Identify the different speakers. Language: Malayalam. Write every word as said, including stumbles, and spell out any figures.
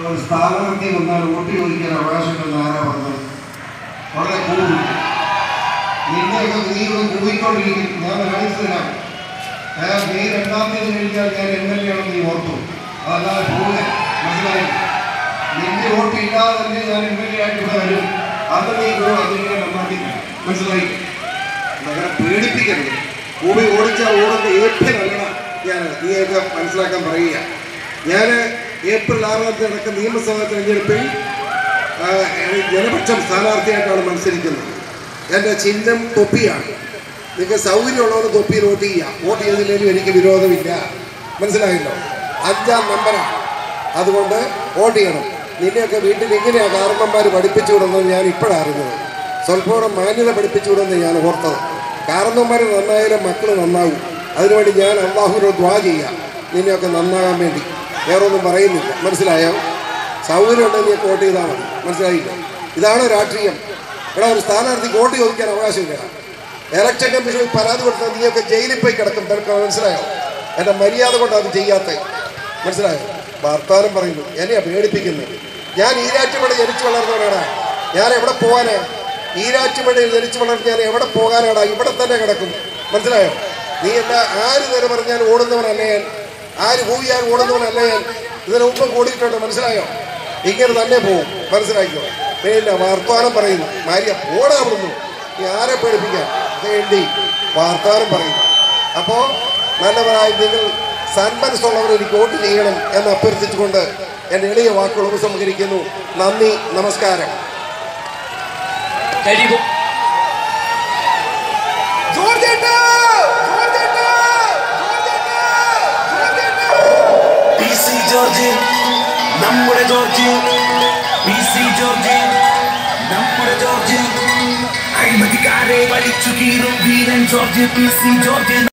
Speaker 1: ഒരു സ്ഥാനാർത്ഥി വന്നാൽ വോട്ട് ചോദിക്കാൻ അവകാശമുണ്ടെന്ന് ആരാ പറഞ്ഞത്? വളരെ കൂടും. നിന്നെയൊക്കെ നീ ഒന്ന് കൂടിക്കൊണ്ടിരിക്കും. ഞാൻ കാണിച്ചു തരാം. മെയ് രണ്ടാം തീയതി കഴിഞ്ഞാൽ ഞാൻ എം എൽ എ ആണെന്ന് നീ ഓർത്തു. അതല്ലാതെ പോവുക. മനസ്സിലായി? നിന്റെ വോട്ട് ഇല്ലാതെ തന്നെ ഞാൻ എം എൽ എ ആയിട്ട് ഇവിടെ വരും. അത് നീ പോകും. അതിനെ നന്നാക്കി. മനസ്സിലായി? അങ്ങനെ പേടിപ്പിക്കരുത്. ഭൂമി ഓടിച്ചാൽ ഓടുന്ന ഏറ്റവും നല്ലതാണ്. ഞാൻ നീയൊക്കെ മനസ്സിലാക്കാൻ പറയുക. ഞാൻ ഏപ്രിൽ ആറാം തീയതി നടക്കുന്ന നിയമസഭാ തെരഞ്ഞെടുപ്പിൽ ജനപക്ഷം സ്ഥാനാർത്ഥിയായിട്ടാണ് മത്സരിക്കുന്നത്. എൻ്റെ ചിഹ്നം തൊപ്പിയാണ്. നിങ്ങൾക്ക് സൗകര്യമുള്ളവർ തൊപ്പിയിൽ വോട്ട് ചെയ്യാം. വോട്ട് ചെയ്തില്ലെങ്കിലും എനിക്ക് വിരോധമില്ല. മനസ്സിലായല്ലോ? അഞ്ചാം നമ്പറാണ്. അതുകൊണ്ട് വോട്ട് ചെയ്യണം. നിന്നെയൊക്കെ വീട്ടിൽ ഇങ്ങനെയാണ് കാരണന്മാർ പഠിപ്പിച്ചു വിടുന്നത് ഞാൻ ഇപ്പോഴാണ് അറിഞ്ഞത്. സ്വല്പം മാന്യത പഠിപ്പിച്ചു വിടുന്നത് ഞാൻ ഓർത്തത്. കാരണന്മാർ നന്നായാലും മക്കൾ നന്നാവും. അതിനുവേണ്ടി ഞാൻ അള്ളാഹുവിനോട് ദ്വാ ചെയ്യാം നിന്നെയൊക്കെ നന്നാകാൻ വേണ്ടി. വേറൊന്നും പറയുന്നില്ല. മനസ്സിലായോ? സൗകര്യം ഉണ്ടെങ്കിൽ നീ വോട്ട് ചെയ്താൽ മതി. മനസ്സിലായില്ല? ഇതാണ് രാഷ്ട്രീയം. ഇവിടെ ഒരു സ്ഥാനാർത്ഥിക്ക് വോട്ട് ചോദിക്കാൻ അവകാശമില്ല. ഇലക്ഷൻ കമ്മീഷനിൽ പരാതി കൊടുത്താൽ നീയൊക്കെ ജയിലിൽ പോയി കിടക്കും. തിരക്ക് മനസ്സിലായോ? എൻ്റെ മര്യാദ കൊണ്ട് അത് ചെയ്യാത്ത. മനസ്സിലായോ? വർത്താനം പറയുന്നു. എന്നെയാണ് പേടിപ്പിക്കുന്നത്. ഞാൻ ഈരാറ്റുപേട ജനിച്ചു വളർന്നവനാടാ. ഞാൻ എവിടെ പോകാനാ? ഈരാറ്റുപേടയിൽ ജനിച്ചു വളർന്ന് ഞാൻ എവിടെ പോകാനാടാ? ഇവിടെ തന്നെ കിടക്കും. മനസ്സിലായോ? നീ എന്താ ആര് നേരെ പറഞ്ഞാൽ ഓടുന്നവനല്ല ഞാൻ. ആര് പോയാൽ ഓടുന്നവനല്ല ഞാൻ. ഇതിന് മുമ്പ് കൂടിയിട്ടുണ്ട്. മനസ്സിലായോ? ഇങ്ങനെ തന്നെ പോവും. മനസ്സിലാക്കിയോ? പിന്നെ വർത്തമാനം പറയുന്നു. മാര്യ ഓടാവുന്നു. നീ ആരെ പേടിപ്പിക്കാൻ വേണ്ടി വർത്തമാനം പറയുന്നു. അപ്പോൾ നല്ലവരായി നിങ്ങൾ സന്മനസ്സുള്ളവർ എനിക്ക് വോട്ട് ചെയ്യണം എന്ന് അഭ്യർത്ഥിച്ചുകൊണ്ട് എൻ്റെ എളിയ വാക്കുകൾ ഉപസംഹരിക്കുന്നു. നന്ദി, നമസ്കാരം.
Speaker 2: നമ്മുടെ ജോർജ്, പി സി ജോർജ്, നമ്മുടെ ജോർജ്, അഴിമതിക്കാരെ വലിച്ചു കീറും വീരൻ ജോർജ്, പി സി ജോർജ്.